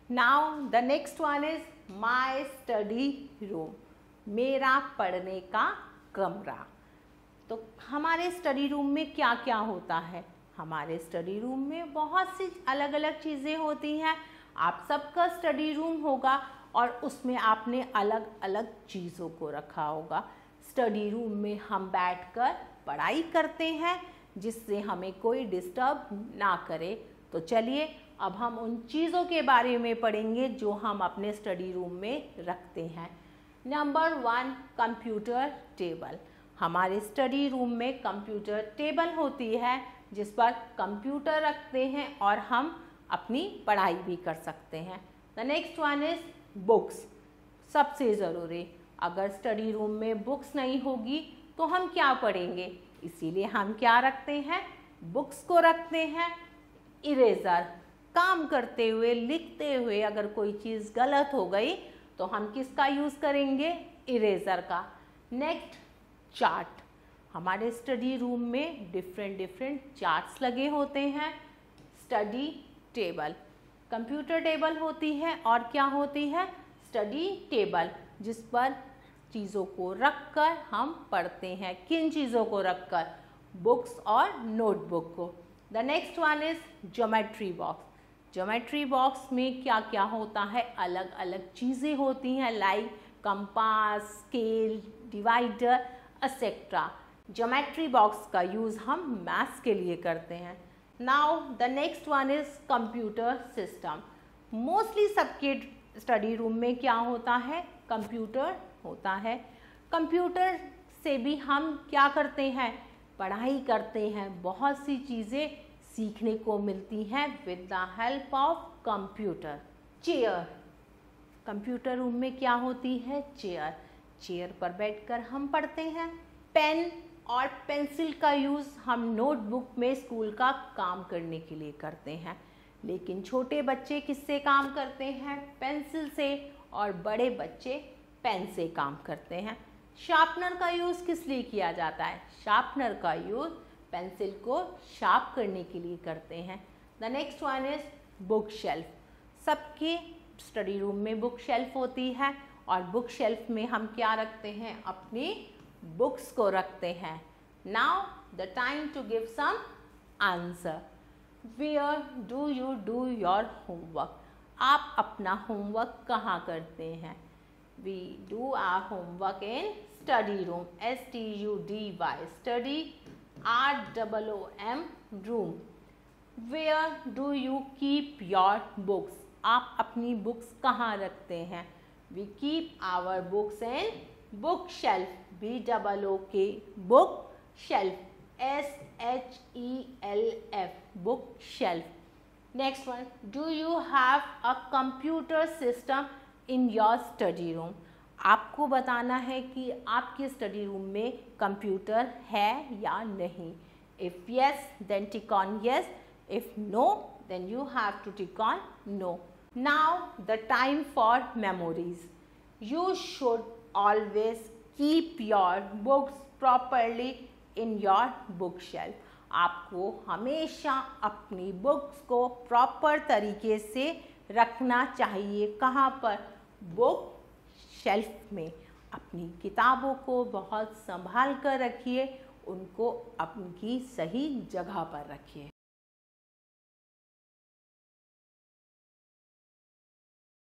Now the next one is my study room, मेरा पढ़ने का कमरा। तो हमारे स्टडी रूम में क्या क्या होता है? हमारे स्टडी रूम में बहुत सी अलग अलग चीज़ें होती हैं। आप सबका स्टडी रूम होगा और उसमें आपने अलग अलग चीज़ों को रखा होगा। स्टडी रूम में हम बैठकर पढ़ाई करते हैं जिससे हमें कोई डिस्टर्ब ना करे। तो चलिए अब हम उन चीज़ों के बारे में पढ़ेंगे जो हम अपने स्टडी रूम में रखते हैं। Number 1, computer table. हमारे स्टडी रूम में कंप्यूटर टेबल होती है जिस पर कंप्यूटर रखते हैं और हम अपनी पढ़ाई भी कर सकते हैं। The next one is books, सबसे ज़रूरी। अगर स्टडी रूम में बुक्स नहीं होगी तो हम क्या पढ़ेंगे, इसीलिए हम क्या रखते हैं, बुक्स को रखते हैं। इरेज़र, काम करते हुए लिखते हुए अगर कोई चीज़ गलत हो गई तो हम किसका यूज़ करेंगे, इरेज़र का। Next, chart. हमारे स्टडी रूम में डिफरेंट चार्ट्स लगे होते हैं। स्टडी टेबल, कंप्यूटर टेबल होती है और क्या होती है, स्टडी टेबल, जिस पर चीज़ों को रखकर हम पढ़ते हैं। किन चीज़ों को रखकर, बुक्स और नोटबुक को। The next one is geometry box. Geometry box में क्या क्या होता है, अलग अलग चीज़ें होती हैं like compass, scale, divider etcetera. Geometry box का यूज़ हम मैथ्स के लिए करते हैं। Now the next one is computer system. Mostly सबके स्टडी रूम में क्या होता है, कंप्यूटर होता है। कंप्यूटर से भी हम क्या करते हैं, पढ़ाई करते हैं। बहुत सी चीज़ें सीखने को मिलती हैं with the help of computer. Chair, computer room में क्या होती है, चेयर। चेयर पर बैठकर हम पढ़ते हैं। पेन और पेंसिल का यूज़ हम नोटबुक में स्कूल का काम करने के लिए करते हैं। लेकिन छोटे बच्चे किससे काम करते हैं, पेंसिल से, और बड़े बच्चे पेन से काम करते हैं। शार्पनर का यूज़ किस लिए किया जाता है, शार्पनर का यूज़ पेंसिल को शार्प करने के लिए करते हैं। The next one is book shelf. सबके स्टडी रूम में बुक शेल्फ होती है और बुक शेल्फ में हम क्या रखते हैं, अपनी बुक्स को रखते हैं। Now the time to give some answer. Where do you do your homework, आप अपना होमवर्क कहाँ करते हैं। We do our homework in study room, STUDY, study, ROOM, room. Where do you keep your books, आप अपनी books कहाँ रखते हैं। We keep our books in book shelf, BOOK, book shelf, SHELF, book shelf. Next one, do you have a computer system in your study room, आपको बताना है कि आपके स्टडी रूम में कंप्यूटर है या नहीं। If yes then tick on yes, if no then you have to tick on no. Now the time for memories. You should always keep your books properly in your bookshelf. आपको हमेशा अपनी books को proper तरीके से रखना चाहिए। कहाँ पर, बुक शेल्फ में। अपनी किताबों को बहुत संभाल कर रखिए, उनको अपनी सही जगह पर रखिए।